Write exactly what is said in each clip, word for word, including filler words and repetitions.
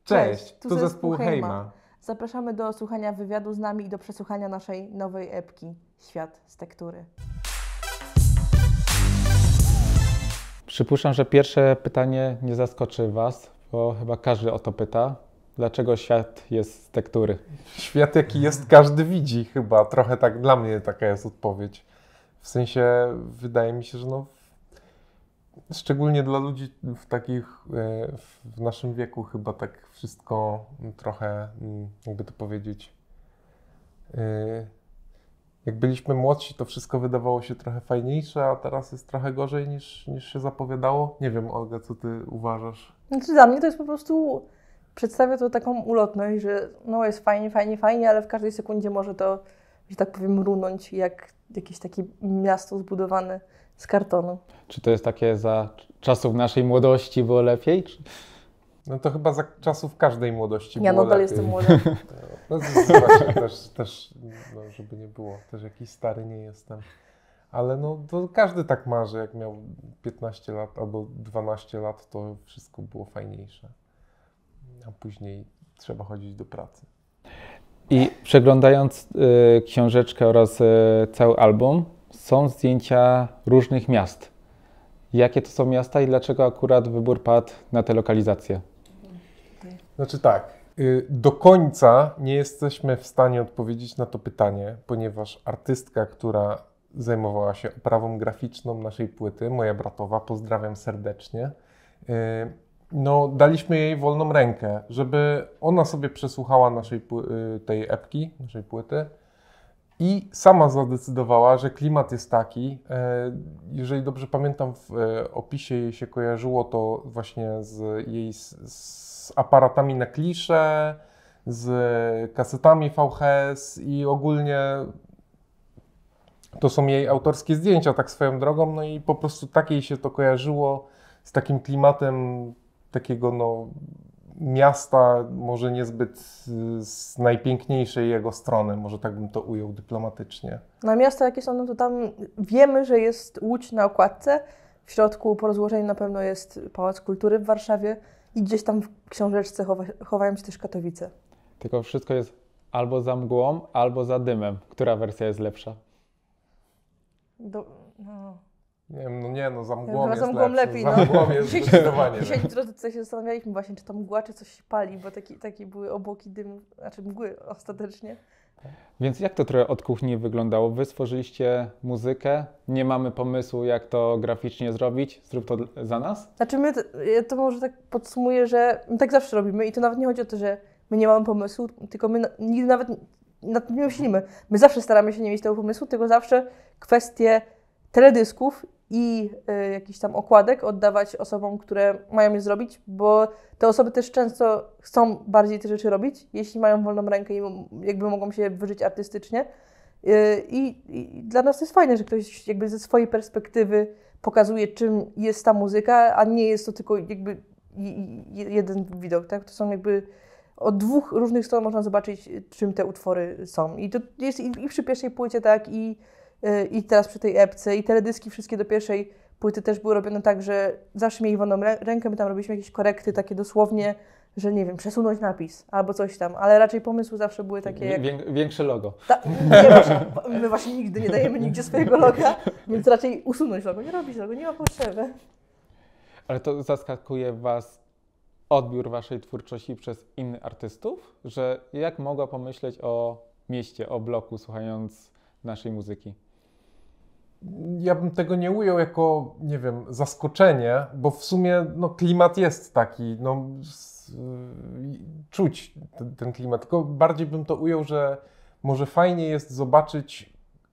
Cześć, tu, tu zespół Hejma. Zapraszamy do słuchania wywiadu z nami i do przesłuchania naszej nowej epki Świat z tektury. Przypuszczam, że pierwsze pytanie nie zaskoczy Was, bo chyba każdy o to pyta. Dlaczego świat jest z tektury? Świat jaki jest, każdy widzi chyba. Trochę tak dla mnie taka jest odpowiedź. W sensie wydaje mi się, że no, szczególnie dla ludzi w takich, w naszym wieku chyba tak wszystko trochę, jakby to powiedzieć, jak byliśmy młodsi, to wszystko wydawało się trochę fajniejsze, a teraz jest trochę gorzej niż, niż się zapowiadało. Nie wiem, Olga, co ty uważasz? Znaczy dla mnie to jest po prostu, przedstawia to taką ulotność, że no jest fajnie, fajnie, fajnie, ale w każdej sekundzie może to, że tak powiem, runąć jak jakieś takie miasto zbudowane z kartonu. Czy to jest takie za czasów naszej młodości było lepiej? Czy... No to chyba za czasów każdej młodości ja było nadal lepiej. jestem młoda. No, no właśnie, też, też no, żeby nie było, też jakiś stary nie jestem. Ale no to każdy tak ma, że jak miał piętnaście lat albo dwanaście lat, to wszystko było fajniejsze. A później trzeba chodzić do pracy. I przeglądając y, książeczkę oraz y, cały album, są zdjęcia różnych miast. Jakie to są miasta i dlaczego akurat wybór padł na te lokalizacje? Znaczy tak, y, do końca nie jesteśmy w stanie odpowiedzieć na to pytanie, ponieważ artystka, która zajmowała się oprawą graficzną naszej płyty, moja bratowa, pozdrawiam serdecznie, y, no daliśmy jej wolną rękę, żeby ona sobie przesłuchała naszej y, tej epki, naszej płyty i sama zadecydowała, że klimat jest taki, jeżeli dobrze pamiętam, w opisie jej się kojarzyło to właśnie z jej z, z aparatami na klisze, z kasetami V H S i ogólnie to są jej autorskie zdjęcia, tak swoją drogą, no i po prostu tak jej się to kojarzyło z takim klimatem takiego no miasta, może niezbyt z najpiękniejszej jego strony, może tak bym to ujął dyplomatycznie. Na miasta jakie są, no to tam wiemy, że jest Łódź na okładce, w środku po rozłożeniu na pewno jest Pałac Kultury w Warszawie i gdzieś tam w książeczce chowa, chowają się też Katowice. Tylko wszystko jest albo za mgłą, albo za dymem. Która wersja jest lepsza? Do, no. Nie wiem, no nie, no za mgłą ja, jest za mgłą lepszy. lepiej, za no. mgłą jest zdecydowanie Dzisiaj drodzy tutaj się zastanawialiśmy właśnie, czy to mgła, czy coś się pali, bo taki, takie były obłoki dymu, znaczy mgły ostatecznie. Więc jak to trochę od kuchni wyglądało? Wy stworzyliście muzykę, nie mamy pomysłu, jak to graficznie zrobić, zrób to za nas? Znaczy my, to, ja to może tak podsumuję, że my tak zawsze robimy i to nawet nie chodzi o to, że my nie mamy pomysłu, tylko my nigdy nawet nad tym nie myślimy. My zawsze staramy się nie mieć tego pomysłu, tylko zawsze kwestie teledysków i y, jakichś tam okładek oddawać osobom, które mają je zrobić, bo te osoby też często chcą bardziej te rzeczy robić, jeśli mają wolną rękę i jakby mogą się wyżyć artystycznie. Y, i, I dla nas to jest fajne, że ktoś jakby ze swojej perspektywy pokazuje, czym jest ta muzyka, a nie jest to tylko jakby jeden widok, tak? To są jakby od dwóch różnych stron można zobaczyć, czym te utwory są. I to jest i, i przy pierwszej płycie, tak, i I teraz przy tej epce, i teledyski wszystkie do pierwszej płyty też były robione tak, że zawsze mieli wolną rękę, my tam robiliśmy jakieś korekty takie dosłownie, że nie wiem, przesunąć napis albo coś tam, ale raczej pomysły zawsze były takie jak... Wię, większe logo. Ta, nie, właśnie, my właśnie nigdy nie dajemy nigdzie swojego loga, więc raczej usunąć logo, nie robić logo, nie ma potrzeby. Ale to zaskakuje Was odbiór Waszej twórczości przez innych artystów? Że jak mogła pomyśleć o mieście, o bloku, słuchając naszej muzyki? Ja bym tego nie ujął jako, nie wiem, zaskoczenie, bo w sumie no, klimat jest taki, no, s, czuć ten, ten klimat, tylko bardziej bym to ujął, że może fajnie jest zobaczyć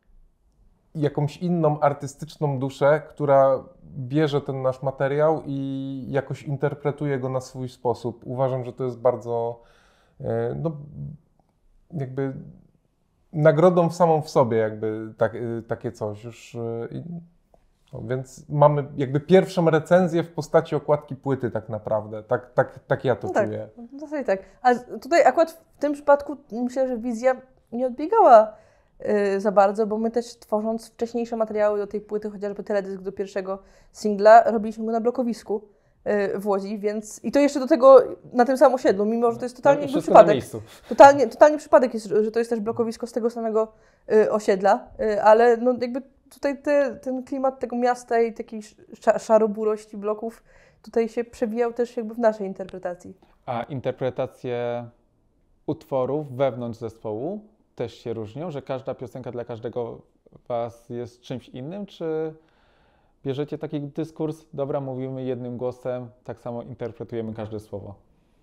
jakąś inną artystyczną duszę, która bierze ten nasz materiał i jakoś interpretuje go na swój sposób. Uważam, że to jest bardzo, no, jakby nagrodą w samą w sobie jakby tak, takie coś już, no, więc mamy jakby pierwszą recenzję w postaci okładki płyty tak naprawdę, tak, tak, tak ja to no czuję. Tak, w zasadzie tak, a tutaj akurat w tym przypadku myślę, że wizja nie odbiegała yy, za bardzo, bo my też tworząc wcześniejsze materiały do tej płyty, chociażby teledysk do pierwszego singla, robiliśmy go na blokowisku, w Łodzi, więc i to jeszcze do tego na tym samym osiedlu, mimo że to jest totalnie no, przypadek. Totalnie, totalnie przypadek jest, że to jest też blokowisko z tego samego y, osiedla, y, ale no jakby tutaj te, ten klimat tego miasta i takiej szaroburości bloków tutaj się przewijał też jakby w naszej interpretacji. A interpretacje utworów wewnątrz zespołu też się różnią, że każda piosenka dla każdego was jest czymś innym, czy bierzecie taki dyskurs, dobra, mówimy jednym głosem, tak samo interpretujemy każde słowo?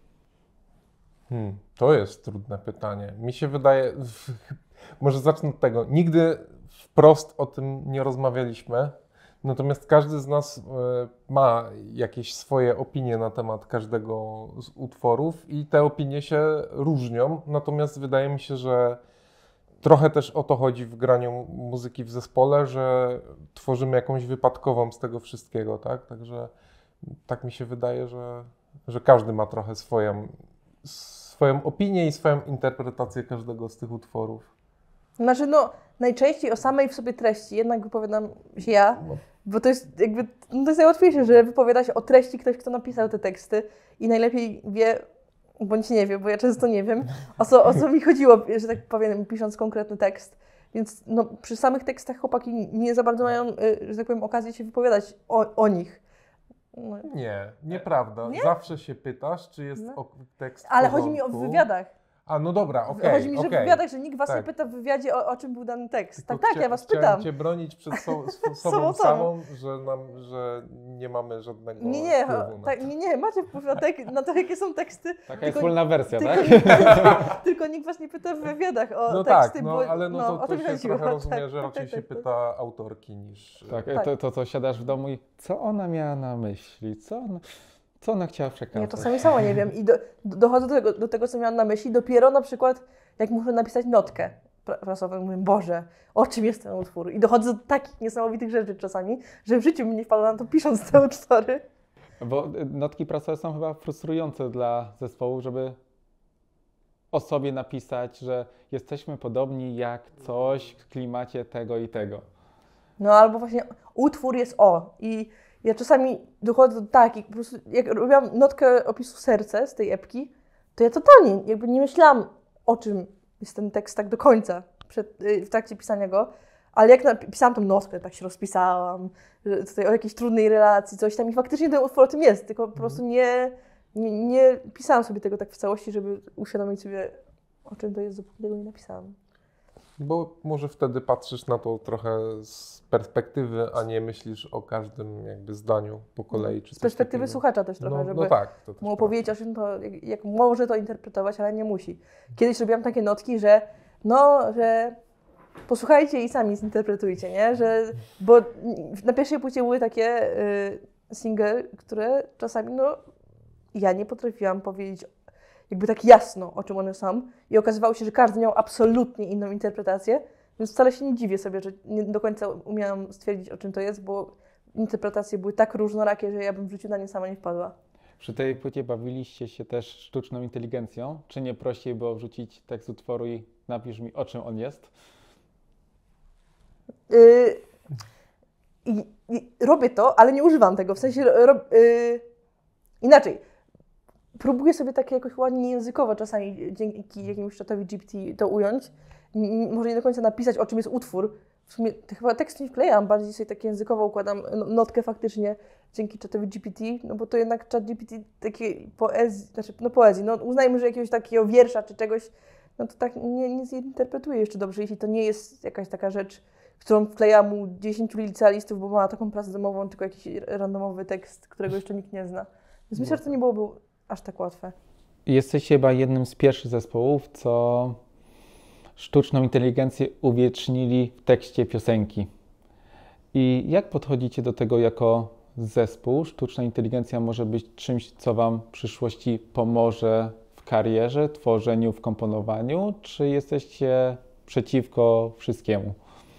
Hmm, to jest trudne pytanie. Mi się wydaje, może zacznę od tego, nigdy wprost o tym nie rozmawialiśmy, natomiast każdy z nas ma jakieś swoje opinie na temat każdego z utworów i te opinie się różnią, natomiast wydaje mi się, że trochę też o to chodzi w graniu muzyki w zespole, że tworzymy jakąś wypadkową z tego wszystkiego, tak? Także tak mi się wydaje, że, że każdy ma trochę swoją, swoją opinię i swoją interpretację każdego z tych utworów. Znaczy no, najczęściej o samej w sobie treści jednak wypowiadam się ja, no. Bo to jest jakby, no to jest najłatwiejsze, że wypowiada się o treści ktoś, kto napisał te teksty i najlepiej wie, bądź nie wie, bo ja często nie wiem, o co, o co mi chodziło, że tak powiem, pisząc konkretny tekst. Więc no, przy samych tekstach chłopaki nie za bardzo mają, że tak powiem, okazję się wypowiadać o, o nich. No. Nie, nieprawda. Nie? Zawsze się pytasz, czy jest no. tekst w Ale porządku. chodzi mi o wywiadach. A, no dobra, okej. Okay, Chodzi mi, że okay. w wywiadach, że nikt was tak. nie pyta w wywiadzie, o, o czym był dany tekst. Tylko tak, tak, chcia- ja was chciałem pytam. Cię bronić przed so, so, sobą samą, że, nam, że nie mamy żadnego nie, nie, wpływu na tak, to. Nie, nie, macie wpływ na, tek- na to, jakie są teksty. Taka jest wspólna wersja, tylko, tak? Tylko, tylko nikt was nie pyta w wywiadach o no teksty, tak, no, bo ale no, no, to, o to tym się chodziło. trochę rozumie, tak, że raczej tak, się tak, pyta autorki niż... Tak, tak. To, to co siadasz w domu i co ona miała na myśli, co ona, co ona chciała przekazać? Ja czasami sama nie wiem i do, dochodzę do tego, do tego, co miałam na myśli, dopiero na przykład jak muszę napisać notkę prasową, mówię, Boże, o czym jest ten utwór? I dochodzę do takich niesamowitych rzeczy czasami, że w życiu mi nie wpadło na to, pisząc te utwory. Bo notki prasowe są chyba frustrujące dla zespołu, żeby o sobie napisać, że jesteśmy podobni jak coś w klimacie tego i tego. No albo właśnie utwór jest o. I ja czasami dochodzę do takich, po prostu jak robiłam notkę opisu Serce z tej epki, to ja totalnie jakby nie myślałam, o czym jest ten tekst tak do końca przed, w trakcie pisania go, ale jak napisałam tą notkę, tak się rozpisałam, że tutaj o jakiejś trudnej relacji, coś tam i faktycznie ten utwór o tym jest, tylko po prostu nie, nie, nie pisałam sobie tego tak w całości, żeby uświadomić sobie, o czym to jest, dopóki tego nie napisałam. Bo może wtedy patrzysz na to trochę z perspektywy, a nie myślisz o każdym jakby zdaniu po kolei. Czy z perspektywy słuchacza też trochę, no, żeby no tak, to mu opowiedzieć o czym to, jak, jak może to interpretować, ale nie musi. Kiedyś robiłam takie notki, że no, że posłuchajcie i sami zinterpretujcie, nie? Że, bo na pierwszej płycie były takie y, single, które czasami no, ja nie potrafiłam powiedzieć jakby tak jasno, o czym one są i okazywało się, że każdy miał absolutnie inną interpretację, więc wcale się nie dziwię sobie, że nie do końca umiałam stwierdzić, o czym to jest, bo interpretacje były tak różnorakie, że ja bym w życiu na nie sama nie wpadła. Przy tej płycie bawiliście się też sztuczną inteligencją? Czy nie prościej było wrzucić tekst utworu i napisz mi, o czym on jest? Yy, i, i robię to, ale nie używam tego, w sensie rob, yy, inaczej. Próbuję sobie takie jakoś ładnie językowo czasami dzięki jakiemuś czatowi G P T to ująć. Może nie do końca napisać, o czym jest utwór. W sumie chyba tekst nie wklejam, bardziej sobie tak językowo układam notkę faktycznie dzięki czatowi G P T, no bo to jednak czat G P T takiej poezji, znaczy no poezji, no uznajmy, że jakiegoś takiego wiersza czy czegoś, no to tak nie, nie zinterpretuje jeszcze dobrze, jeśli to nie jest jakaś taka rzecz, którą wkleja mu dziesięciu licealistów, bo ma taką pracę domową, tylko jakiś randomowy tekst, którego jeszcze nikt nie zna. Więc myślę, że to nie byłoby aż tak łatwe. Jesteście chyba jednym z pierwszych zespołów, co sztuczną inteligencję uwiecznili w tekście piosenki. I jak podchodzicie do tego jako zespół? Sztuczna inteligencja może być czymś, co Wam w przyszłości pomoże w karierze, tworzeniu, w komponowaniu, czy jesteście przeciwko wszystkiemu?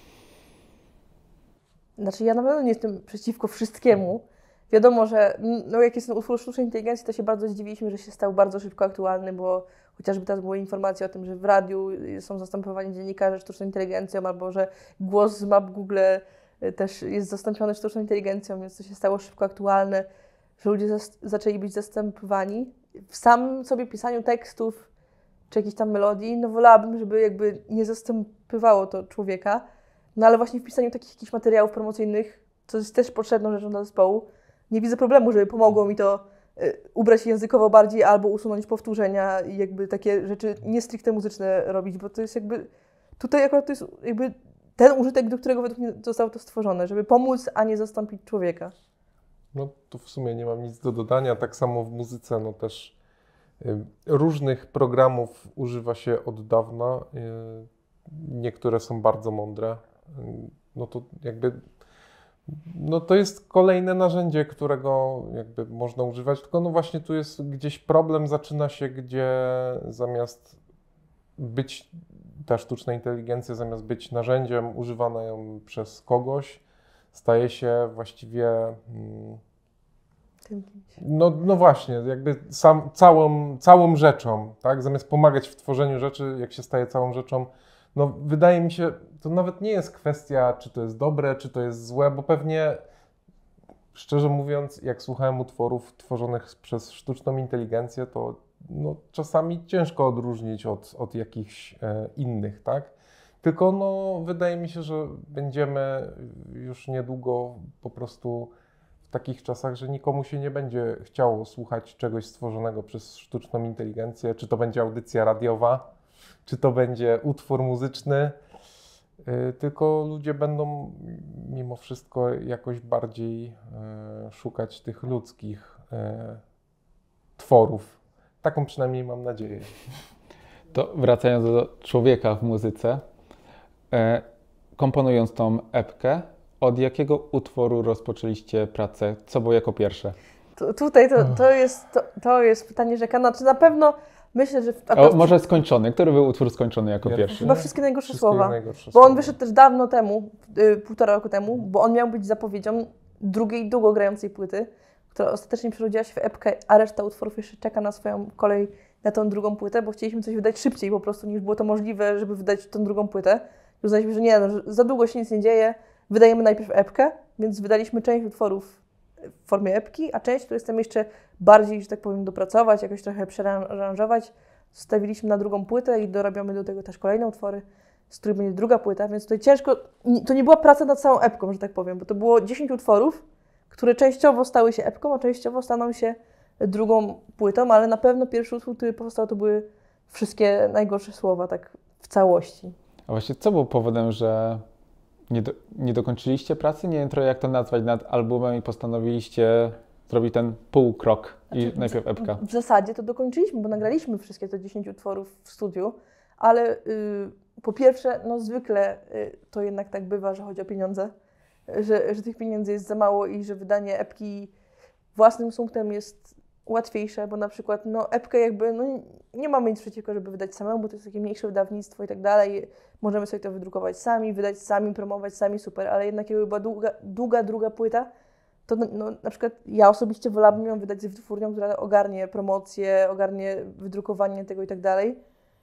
Znaczy ja na pewno nie jestem przeciwko wszystkiemu. Wiadomo, że no jak jest ten utwór sztucznej inteligencji, to się bardzo zdziwiliśmy, że się stał bardzo szybko aktualny, bo chociażby teraz były informacje o tym, że w radiu są zastępowani dziennikarze sztuczną inteligencją, albo że głos z map Google też jest zastąpiony sztuczną inteligencją, więc to się stało szybko aktualne. że ludzie zas- zaczęli być zastępowani. W samym sobie pisaniu tekstów czy jakichś tam melodii, no wolałabym, żeby jakby nie zastępowało to człowieka, no ale właśnie w pisaniu takich jakichś materiałów promocyjnych, co jest też potrzebną rzeczą dla zespołu, nie widzę problemu, żeby pomogło mi to y, ubrać się językowo bardziej albo usunąć powtórzenia i jakby takie rzeczy nie stricte muzyczne robić, bo to jest jakby, tutaj akurat to jest jakby ten użytek, do którego według mnie zostało to stworzone, żeby pomóc, a nie zastąpić człowieka. No tu w sumie nie mam nic do dodania, tak samo w muzyce, no też y, różnych programów używa się od dawna, y, niektóre są bardzo mądre, y, no to jakby, no to jest kolejne narzędzie, którego jakby można używać, tylko no właśnie tu jest gdzieś problem, zaczyna się, gdzie zamiast być, ta sztuczna inteligencja zamiast być narzędziem, używana ją przez kogoś, staje się właściwie, mm, no, no właśnie, jakby sam, całą, całą rzeczą, tak? Zamiast pomagać w tworzeniu rzeczy, jak się staje całą rzeczą, no wydaje mi się, to nawet nie jest kwestia, czy to jest dobre, czy to jest złe, bo pewnie, szczerze mówiąc, jak słuchałem utworów tworzonych przez sztuczną inteligencję, to no, czasami ciężko odróżnić od, od jakichś e, innych, tak? Tylko no, wydaje mi się, że będziemy już niedługo po prostu w takich czasach, że nikomu się nie będzie chciało słuchać czegoś stworzonego przez sztuczną inteligencję, czy to będzie audycja radiowa, czy to będzie utwór muzyczny, yy, tylko ludzie będą mimo wszystko jakoś bardziej yy, szukać tych ludzkich yy, tworów. Taką przynajmniej mam nadzieję. To wracając do człowieka w muzyce, e, komponując tą epkę, od jakiego utworu rozpoczęliście pracę? Co było jako pierwsze? Tu, tutaj to, to, jest, to, to jest pytanie rzekana. Czy na pewno myślę, że... W, O, może skończony. Który był utwór skończony jako Pierwszy. pierwszy? Chyba Wszystkie najgorsze Wszystkie słowa. najgorsze Bo on słowa. wyszedł też dawno temu, y, półtora roku temu, bo on miał być zapowiedzią drugiej długo grającej płyty, która ostatecznie przerodziła się w epkę, a reszta utworów jeszcze czeka na swoją kolej na tą drugą płytę, bo chcieliśmy coś wydać szybciej po prostu, niż było to możliwe, żeby wydać tą drugą płytę. I uznaliśmy, że nie, no, że za długo się nic nie dzieje, wydajemy najpierw epkę, więc wydaliśmy część utworów w formie epki, a część, którą chcemy jeszcze bardziej, że tak powiem, dopracować, jakoś trochę przearanżować, zostawiliśmy na drugą płytę i dorabiamy do tego też kolejne utwory, z których będzie druga płyta, więc tutaj ciężko, to nie była praca nad całą epką, że tak powiem, bo to było dziesięć utworów, które częściowo stały się epką, a częściowo staną się drugą płytą, ale na pewno pierwszy utwór, który powstał, to były Wszystkie najgorsze słowa, tak w całości. A właśnie co było powodem, że nie, do, nie dokończyliście pracy? Nie wiem trochę jak to nazwać nad albumem i postanowiliście zrobić ten półkrok i Znaczy, najpierw epka. W zasadzie to dokończyliśmy, bo nagraliśmy wszystkie te dziesięć utworów w studiu, ale y, po pierwsze, no zwykle y, to jednak tak bywa, że chodzi o pieniądze, że, że tych pieniędzy jest za mało i że wydanie epki własnym sumptem jest łatwiejsze, bo na przykład no epkę jakby, no nie mamy nic przeciwko, żeby wydać samemu, bo to jest takie mniejsze wydawnictwo i tak dalej. Możemy sobie to wydrukować sami, wydać sami, promować sami, super, ale jednak jakby była długa, długa druga płyta, to no, no, na przykład ja osobiście wolałabym ją wydać z wytwórnią, która ogarnie promocję, ogarnie wydrukowanie tego i tak dalej.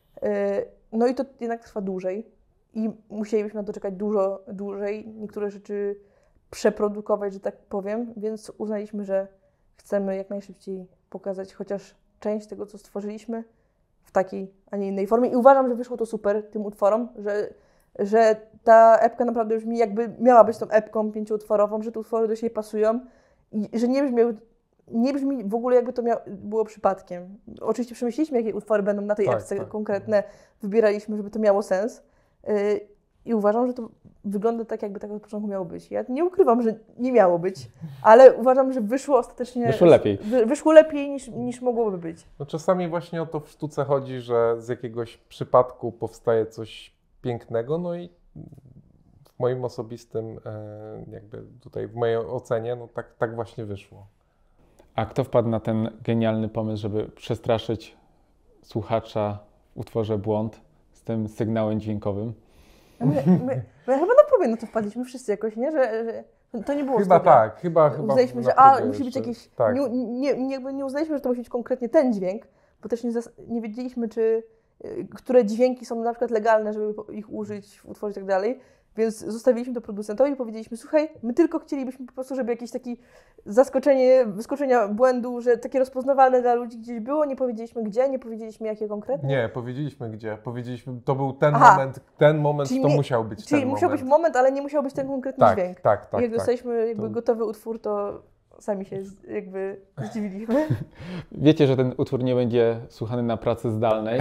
No i to jednak trwa dłużej i musielibyśmy na to czekać dużo dłużej, niektóre rzeczy przeprodukować, że tak powiem, więc uznaliśmy, że chcemy jak najszybciej pokazać chociaż część tego, co stworzyliśmy w takiej, a nie innej formie. I uważam, że wyszło to super tym utworom, że, że ta epka naprawdę brzmi jakby miała być tą epką pięciuutworową, że te utwory do siebie pasują i że nie brzmi, nie brzmi w ogóle jakby to miało, było przypadkiem. Oczywiście przemyśleliśmy, jakie utwory będą na tej tak, epce tak. konkretne, wybieraliśmy, żeby to miało sens. Yy, I uważam, że to wygląda tak, jakby tak od początku miało być. Ja nie ukrywam, że nie miało być, ale uważam, że wyszło ostatecznie... Wyszło lepiej. Wy, wyszło lepiej niż, niż mogłoby być. No czasami właśnie o to w sztuce chodzi, że z jakiegoś przypadku powstaje coś pięknego, no i w moim osobistym, jakby tutaj w mojej ocenie, no tak, tak właśnie wyszło. A kto wpadł na ten genialny pomysł, żeby przestraszyć słuchacza w utworze Błąd z tym sygnałem dźwiękowym? My, my, my chyba na próbie na to wpadliśmy wszyscy jakoś, nie? Że, że to nie było Chyba studia. tak, chyba chyba. Uznaliśmy, na że a, próbie musi być jeszcze. jakiś... Tak. Nie, nie, nie, jakby nie uznaliśmy, że to musi być konkretnie ten dźwięk, bo też nie, zas, nie wiedzieliśmy, czy y, które dźwięki są na przykład legalne, żeby ich użyć w utworze i tak dalej. Więc zostawiliśmy to producentowi i powiedzieliśmy, słuchaj, my tylko chcielibyśmy po prostu, żeby jakieś takie zaskoczenie, wyskoczenia błędu, że takie rozpoznawalne dla ludzi gdzieś było, nie powiedzieliśmy gdzie, nie powiedzieliśmy jakie konkretnie. Nie, powiedzieliśmy gdzie. Powiedzieliśmy, to był ten Aha. moment, ten moment Czyli to nie- musiał być Czyli ten musiał moment. być moment, ale nie musiał być ten konkretny Tak, dźwięk. tak, tak. I jak tak. dostaliśmy jakby To- gotowy utwór, to sami się z- jakby zdziwiliśmy. Wiecie, że ten utwór nie będzie słuchany na pracy zdalnej.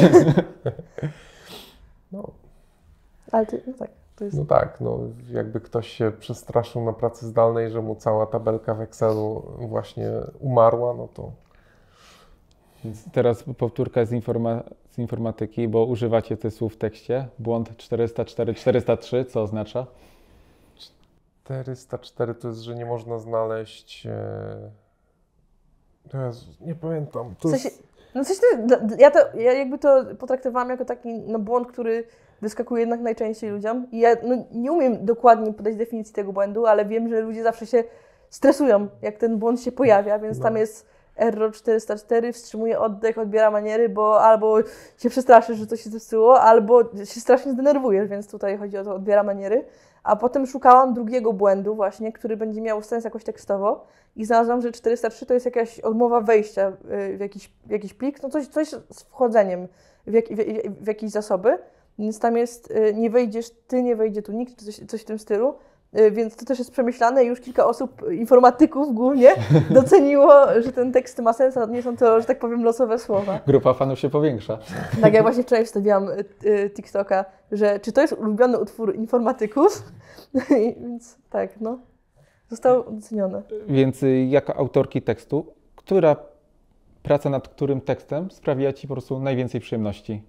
No, Ale ty, no tak, to jest... no tak, no jakby ktoś się przestraszył na pracy zdalnej, że mu cała tabelka w Excelu właśnie umarła, no to Więc teraz powtórka z, informa- z informatyki, bo używacie tych słów w tekście. Błąd czterysta cztery czterysta trzy, co oznacza? czterysta cztery to jest, że nie można znaleźć... E... Jezu, nie pamiętam. To W sensie, jest... no coś ty, dla- ja, to, ja jakby to potraktowałam jako taki no, błąd, który wyskakuje jednak najczęściej ludziom. I ja no, nie umiem dokładnie podać definicji tego błędu, ale wiem, że ludzie zawsze się stresują, jak ten błąd się pojawia, więc No. tam jest error czterysta cztery, wstrzymuje oddech, odbiera maniery, bo albo się przestraszysz, że coś się zepsuło, albo się strasznie zdenerwujesz, więc tutaj chodzi o to, odbiera maniery. A potem szukałam drugiego błędu właśnie, który będzie miał sens jakoś tekstowo i znalazłam, że czterysta trzy to jest jakaś odmowa wejścia y, w jakiś, w jakiś plik, no coś, coś z wchodzeniem w, jak, w, w jakieś zasoby, więc tam jest y, nie wejdziesz ty, nie wejdzie tu nikt, czy coś, coś w tym stylu, y, więc to też jest przemyślane i już kilka osób, informatyków głównie, doceniło, że ten tekst ma sens, a nie są to, że tak powiem, losowe słowa. Grupa fanów się powiększa. Tak, ja właśnie wczoraj wstawiłam y, y, TikToka, że czy to jest ulubiony utwór informatyków, I, więc tak, no, zostało docenione. Więc y, jako autorki tekstu, która praca nad którym tekstem sprawia Ci po prostu najwięcej przyjemności?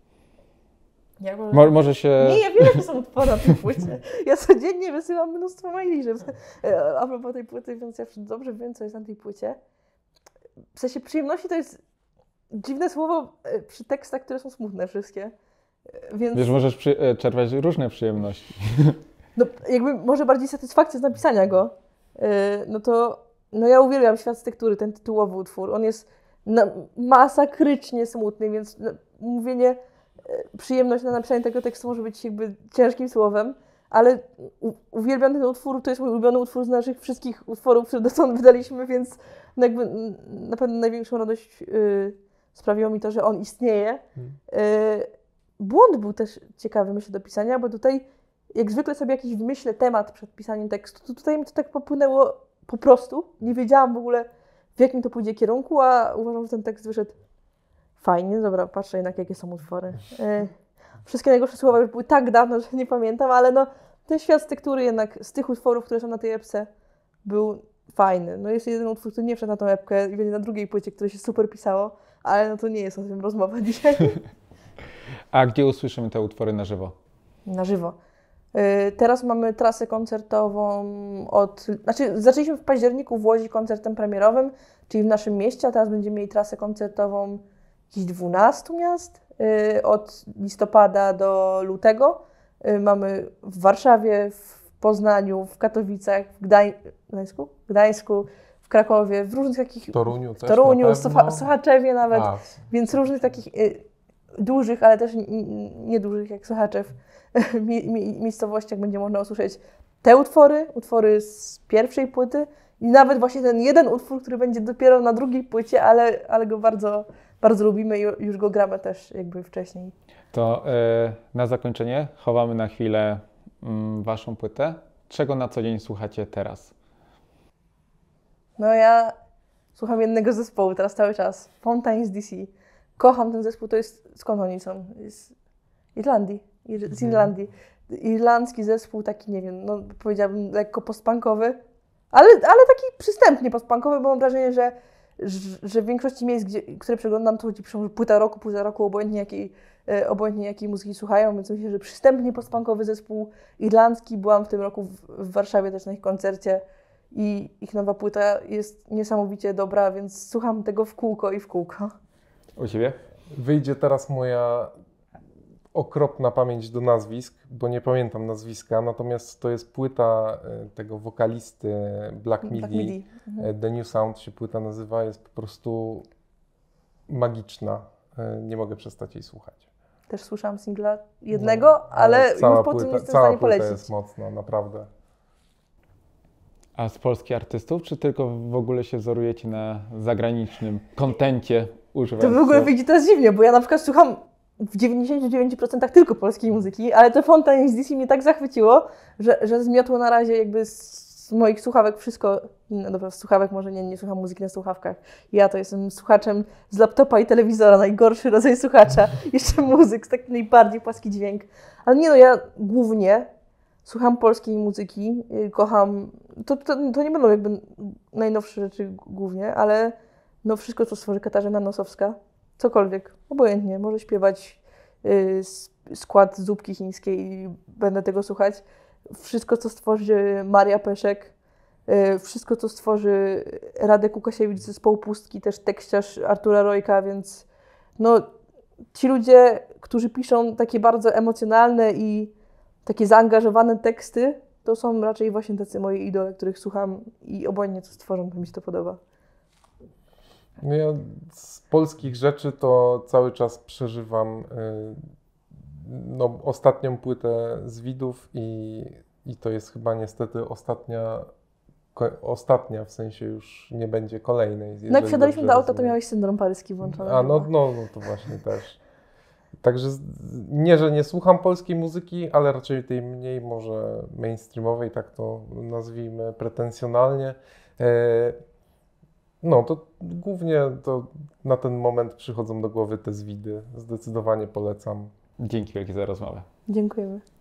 Ja może... Mo- może się... Nie, ja wiem, jakie są utwory na tej płycie. Ja codziennie wysyłam mnóstwo maili, żeby... e, a propos tej płyty, więc ja dobrze wiem, co jest na tej płycie. W sensie przyjemności to jest dziwne słowo e, przy tekstach, które są smutne wszystkie. E, Więc Wiesz, możesz przy, e, czerpać różne przyjemności. no, jakby może bardziej satysfakcja z napisania go. E, No to no ja uwielbiam Świat z tektury, ten tytułowy utwór. On jest na, masakrycznie smutny, więc no, mówienie e, przyjemność na napisanie tego tekstu może być jakby ciężkim słowem, ale u, uwielbiam ten utwór, to jest mój ulubiony utwór z naszych wszystkich utworów, które dotąd wydaliśmy, więc no jakby mm, na pewno największą radość y, sprawiło mi to, że on istnieje. Hmm. Y, błąd był też ciekawy, myślę, do pisania, bo tutaj jak zwykle sobie jakiś wymyślę temat przed pisaniem tekstu, to tutaj mi to tak popłynęło po prostu. Nie wiedziałam w ogóle, w jakim to pójdzie kierunku, a uważam, że ten tekst wyszedł fajnie. Dobra, patrzę jednak, jakie są utwory. Y, Wszystkie najgorsze słowa już były tak dawno, że nie pamiętam, ale no ten Świat z tektury jednak z tych utworów, które są na tej epce, był fajny. No jest jeden utwór, który nie wszedł na tą epkę i będzie na drugiej płycie, które się super pisało, ale no to nie jest o tym rozmowa dzisiaj. A gdzie usłyszymy te utwory na żywo? Na żywo. Y, Teraz mamy trasę koncertową od... Znaczy zaczęliśmy w październiku w Łodzi koncertem premierowym, czyli w naszym mieście, a teraz będziemy mieli trasę koncertową jakichś dwunastu miast. Y, Od listopada do lutego. Y, Mamy w Warszawie, w Poznaniu, w Katowicach, w Gdań... Gdańsku? Gdańsku, w Krakowie, w różnych takich... W Toruniu W też Toruniu, na w pewno. Socha- Sochaczewie nawet. A, Więc różnych takich y, dużych, ale też n- niedużych jak Sochaczew mi, mi, miejscowościach będzie można usłyszeć te utwory, utwory z pierwszej płyty i nawet właśnie ten jeden utwór, który będzie dopiero na drugiej płycie, ale, ale go bardzo, bardzo lubimy i ju- już go gramy też jakby wcześniej. To e, na zakończenie chowamy na chwilę mm, Waszą płytę. Czego na co dzień słuchacie teraz? No ja słucham jednego zespołu teraz cały czas, Fountains D C. Kocham ten zespół, to jest, skąd oni są? Z Irlandii, Ir- z Irlandii. Irlandzki zespół, taki nie wiem, no powiedziałabym lekko postpunkowy, ale, ale taki przystępnie postpunkowy, bo mam wrażenie, że, że, że w większości miejsc, gdzie, które przeglądam, to ci piszą, że płyta roku, płyta roku, obojętnie jakiej, e, obojętnie jakiej muzyki słuchają, więc myślę, że przystępnie postpunkowy zespół irlandzki. Byłam w tym roku w, w Warszawie też na ich koncercie i ich nowa płyta jest niesamowicie dobra, więc słucham tego w kółko i w kółko. U Ciebie? wyjdzie teraz moja okropna pamięć do nazwisk, bo nie pamiętam nazwiska, natomiast to jest płyta e, tego wokalisty Black Midi. Black Midi. Mhm. E, The New Sound się płyta nazywa, jest po prostu magiczna. E, Nie mogę przestać jej słuchać. też słyszałam singla jednego, no, ale, ale już po tym nie jestem w stanie polecić. Cała płyta jest mocna, naprawdę. A z polskich artystów, czy tylko w ogóle się wzorujecie na zagranicznym kontencie używając? To w ogóle wyjdzie teraz dziwnie, bo ja na przykład słucham w dziewięćdziesięciu dziewięciu procentach tylko polskiej muzyki, ale to Fontaine z D C mnie tak zachwyciło, że, że zmiotło na razie jakby z moich słuchawek wszystko, no dobra, z słuchawek może nie, nie słucham muzyki na słuchawkach. Ja to jestem słuchaczem z laptopa i telewizora, najgorszy rodzaj słuchacza. Jeszcze muzyk, taki najbardziej płaski dźwięk. Ale nie no, ja głównie słucham polskiej muzyki, kocham, to, to, to nie będą jakby najnowsze rzeczy głównie, ale no wszystko, co stworzy Katarzyna Nosowska, cokolwiek, obojętnie, może śpiewać y, skład zupki chińskiej i będę tego słuchać. Wszystko, co stworzy Maria Peszek, y, wszystko, co stworzy Radek Łukasiewicz z zespołu Pustki, też tekściarz Artura Rojka, więc no ci ludzie, którzy piszą takie bardzo emocjonalne i takie zaangażowane teksty, to są raczej właśnie tacy moi idole, których słucham i obojętnie co stworzą, to mi się to podoba. No ja z polskich rzeczy to cały czas przeżywam y, no, ostatnią płytę z Widów i, i to jest chyba niestety ostatnia, ko, ostatnia, w sensie już nie będzie kolejnej. No jak wsiadaliśmy do auta, to miałeś syndrom paryski włączony. A no, no, no to właśnie też. Także nie, że nie słucham polskiej muzyki, ale raczej tej mniej może mainstreamowej, tak to nazwijmy pretensjonalnie. No to głównie to na ten moment przychodzą do głowy te zwidy. Zdecydowanie polecam. Dzięki wielkie za rozmowę. Dziękujemy.